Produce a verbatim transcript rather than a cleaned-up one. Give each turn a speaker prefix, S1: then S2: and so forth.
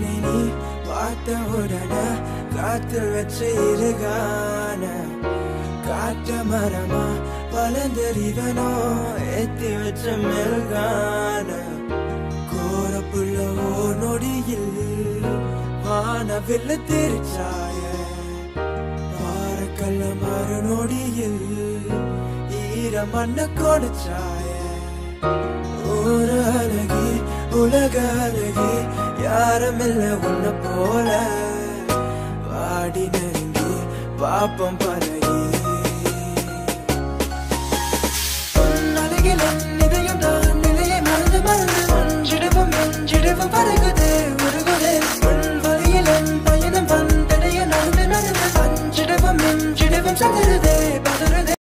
S1: என்னை நீ பார்த்த உடனே காத்தில் வச்ச இருகான காற்ற மரமா வளர்ந்தறிவனோ ஏத்தி வச்ச மெல்கான கோரப்புள்ள ஓர் நொடியில் வானவில்ல திருச்சாய பாரக்கல்ல மறு நொடியில் ஈர மண்ண கொடுச்சாய ஒரு அழகி உலக அழகி யாருமில்ல உன்ன போல வாடி நெருங்கி பாப்பம் பழகி அழகில் இதயம் தான் நிலையை மறந்து மறந்து ஒன்றிடவும் என்றிடவும் பறகுது உருகுது உன் வழியில் என் பயணம் வந்தடைய நடந்து நடந்து அஞ்சிடவும் என்றிடவும் சதுருதே பதறுதே